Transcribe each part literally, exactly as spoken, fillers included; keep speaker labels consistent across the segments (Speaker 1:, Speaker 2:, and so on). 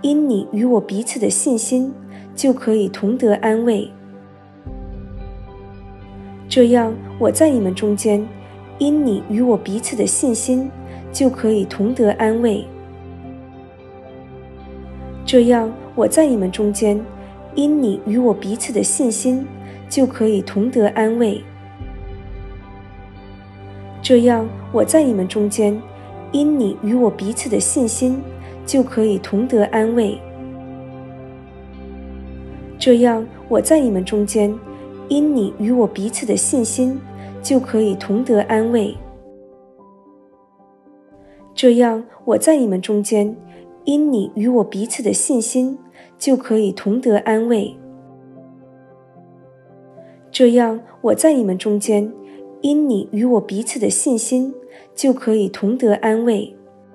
Speaker 1: 因你与我彼此的信心，就可以同得安慰。这样，我在你们中间，因你与我彼此的信心，就可以同得安慰。这样，我在你们中间，因你与我彼此的信心，就可以同得安慰。这样，我在你们中间，因你与我彼此的信心，就可以同得安慰。这样，我在你们中间，因你与我彼此的信心，就可以同得安慰。这样，我在你们中间，因你与我彼此的信心，就可以同得安慰。这样，我在你们中间，因你与我彼此的信心，就可以同得安慰。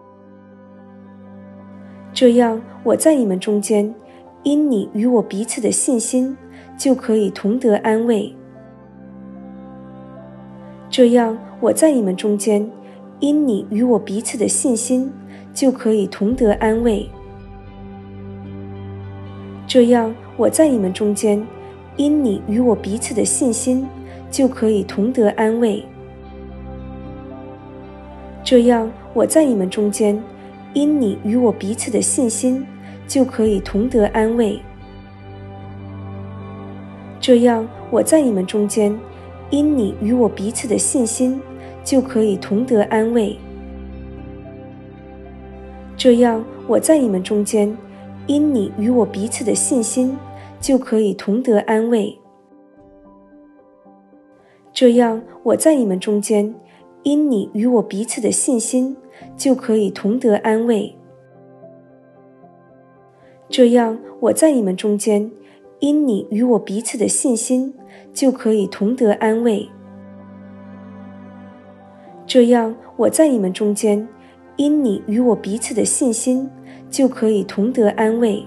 Speaker 1: 这样，我在你们中间，因你与我彼此的信心，就可以同得安慰。这样，我在你们中间，因你与我彼此的信心，就可以同得安慰。这样，我在你们中间，因你与我彼此的信心，就可以同得安慰。这样，我在你们中间，因你与我彼此的信心，就可以同得安慰。这样，我在你们中间，因你与我彼此的信心，就可以同得安慰。这样，我在你们中间，因你与我彼此的信心，就可以同得安慰。这样，我在你们中间，因你与我彼此的信心，就可以同得安慰。这样，我在你们中间，因你与我彼此的信心，就可以同得安慰。这样，我在你们中间，因你与我彼此的信心，就可以同得安慰。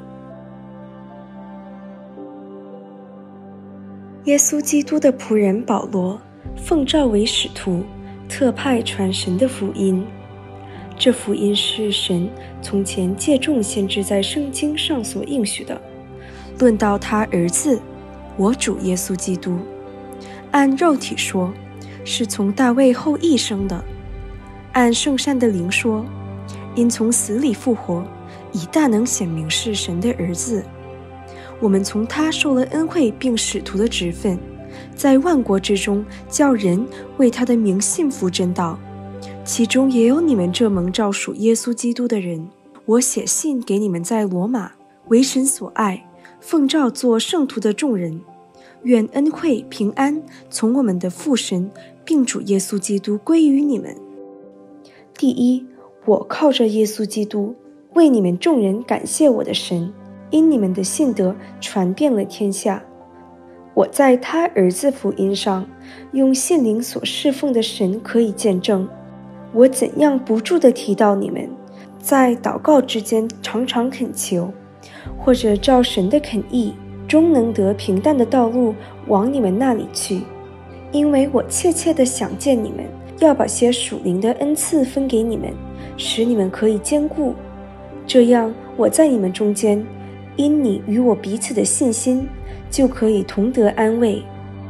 Speaker 1: 耶稣基督的仆人保罗，奉召为使徒，特派传神的福音。这福音是神从前借众先知在圣经上所应许的，论到他儿子，我主耶稣基督，按肉体说，是从大卫后裔生的；按圣善的灵说，因从死里复活，以大能显明是神的儿子。我们从他受了恩惠并使徒的职分，在万国之中叫人为他的名信服真道，其中也有你们这蒙召属耶稣基督的人。我写信给你们在罗马为神所爱，奉召做圣徒的众人，愿恩惠平安从我们的父神并主耶稣基督归于你们。第一，我靠着耶稣基督为你们众人感谢我的神，因你们的信德传遍了天下。我在他儿子福音上用信灵所侍奉的神可以见证，我怎样不住地提到你们，在祷告之间常常恳求，或者照神的恳意，终能得平淡的道路往你们那里去。因为我切切地想见你们，要把些属灵的恩赐分给你们，使你们可以坚固。这样，我在你们中间，因你与我彼此的信心，就可以同得安慰。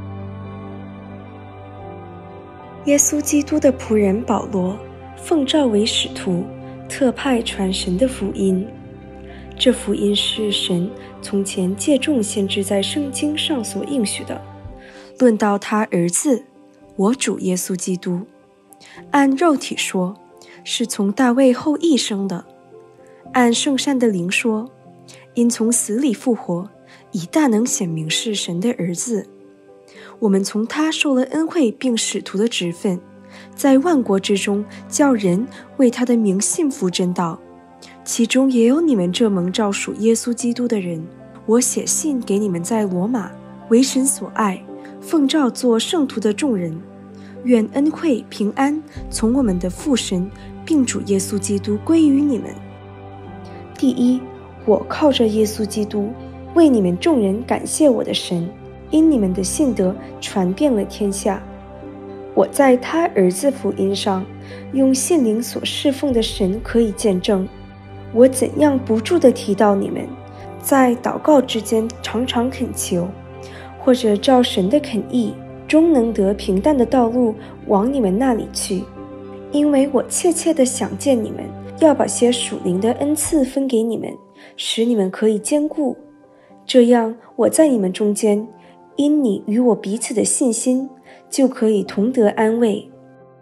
Speaker 1: 耶稣基督的仆人保罗，奉召为使徒，特派传神的福音。这福音是神从前借众先知在圣经上所应许的，论到他儿子，我主耶稣基督，按肉体说，是从大卫后裔生的；按圣善的灵说，因从死里复活，以大能显明是神的儿子。我们从他受了恩惠并使徒的职分，在万国之中叫人为他的名信服真道，其中也有你们这蒙召属耶稣基督的人。我写信给你们在罗马为神所爱，奉召做圣徒的众人，愿恩惠平安从我们的父神并主耶稣基督归于你们。第一，我靠着耶稣基督为你们众人感谢我的神，因你们的信德传遍了天下。我在他儿子福音上用信灵所侍奉的神可以见证， 我怎样不住地提到你们，在祷告之间常常恳求，或者照神的肯意，终能得平淡的道路往你们那里去。因为我切切地想见你们，要把些属灵的恩赐分给你们，使你们可以坚固。这样我在你们中间，因你与我彼此的信心，就可以同得安慰。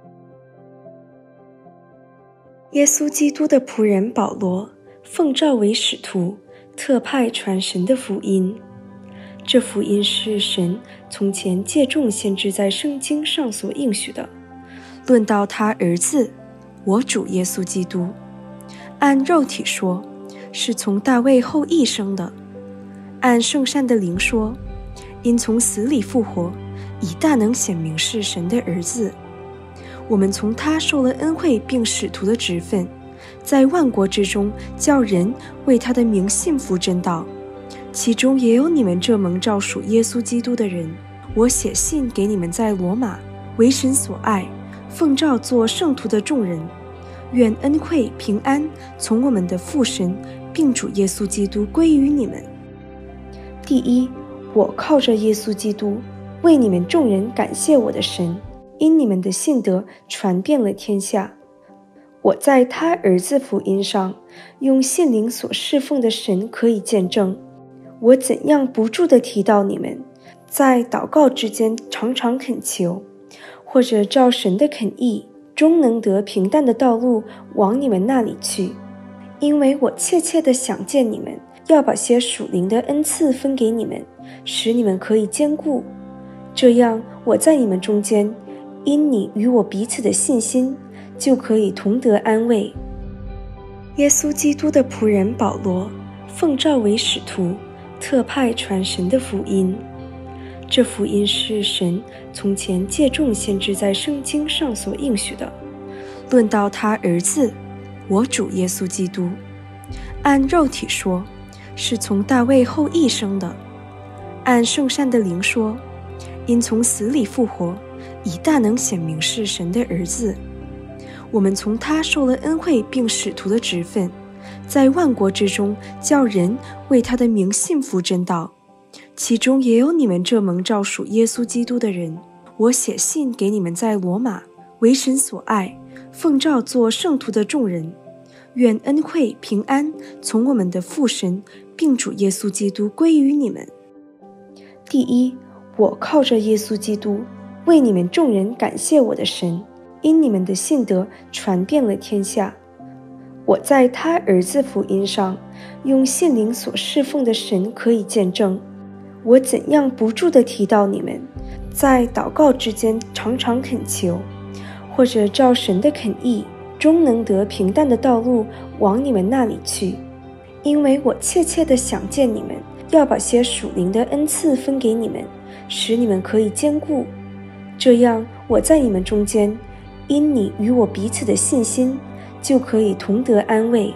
Speaker 1: 耶稣基督的仆人保罗，奉召为使徒，特派传神的福音。这福音是神从前借众先知在圣经上所应许的，论到他儿子，我主耶稣基督，按肉体说，是从大卫后裔生的；按圣善的灵说，因从死里复活，以大能显明是神的儿子。我们从他受了恩惠并使徒的职分，在万国之中叫人为他的名信服真道，其中也有你们这蒙召属耶稣基督的人。我写信给你们在罗马为神所爱，奉召做圣徒的众人，愿恩惠平安从我们的父神并主耶稣基督归于你们。第一，我靠着耶稣基督为你们众人感谢我的神，因你们的信德传遍了天下。我在他儿子福音上用信灵所侍奉的神可以见证，我怎样不住地提到你们，在祷告之间常常恳求，或者照神的肯意，终能得平淡的道路往你们那里去。因为我切切地想见你们，要把些属灵的恩赐分给你们，使你们可以坚固。这样我在你们中间，因你与我彼此的信心，就可以同得安慰。耶稣基督的仆人保罗，奉召为使徒，特派传神的福音。这福音是神从前借众先知在圣经上所应许的，论到他儿子，我主耶稣基督，按肉体说，是从大卫后裔生的；按圣善的灵说，因从死里复活，以大能显明是神的儿子。我们从他受了恩惠并使徒的职分，在万国之中叫人为他的名信服真道，其中也有你们这蒙召属耶稣基督的人。我写信给你们在罗马为神所爱，奉召做圣徒的众人，愿恩惠平安从我们的父神并主耶稣基督归于你们。第一，我靠着耶稣基督为你们众人感谢我的神，因你们的信德传遍了天下。我在他儿子福音上用信灵所侍奉的神可以见证，我怎样不住地提到你们，在祷告之间常常恳求，或者照神的肯意，终能得平淡的道路往你们那里去。因为我切切地想见你们，要把些属灵的恩赐分给你们，使你们可以坚固。这样我在你们中间，因你与我彼此的信心，就可以同得安慰。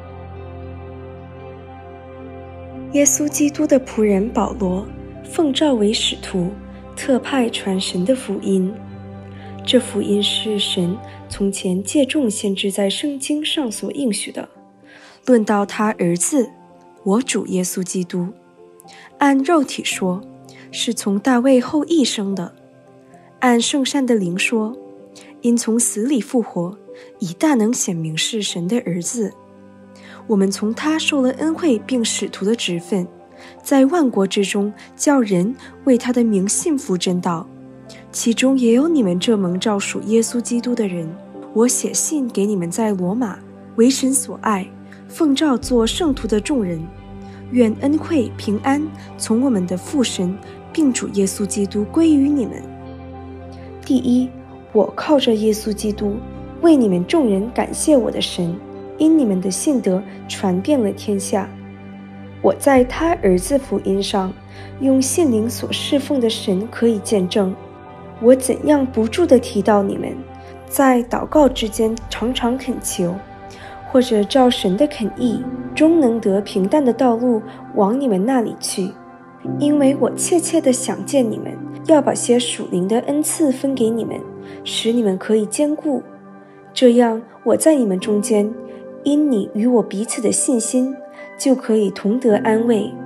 Speaker 1: 耶稣基督的仆人保罗，奉召为使徒，特派传神的福音。这福音是神从前借众先知在圣经上所应许的，论到他儿子，我主耶稣基督，按肉体说，是从大卫后裔生的；按圣善的灵说，因从死里复活，以大能显明是神的儿子。我们从他受了恩惠并使徒的职分，在万国之中叫人为他的名信服真道，其中也有你们这蒙召属耶稣基督的人。我写信给你们在罗马为神所爱，奉召做圣徒的众人，愿恩惠平安从我们的父神并主耶稣基督归于你们。第一，我靠着耶稣基督为你们众人感谢我的神，因你们的信德传遍了天下。我在他儿子福音上用信灵所侍奉的神可以见证，我怎样不住地提到你们，在祷告之间常常恳求，或者照神的肯意，终能得平淡的道路往你们那里去。因为我切切地想见你们，要把些属灵的恩赐分给你们，使你们可以坚固。这样我在你们中间， 因你与我彼此的信心，就可以同得安慰。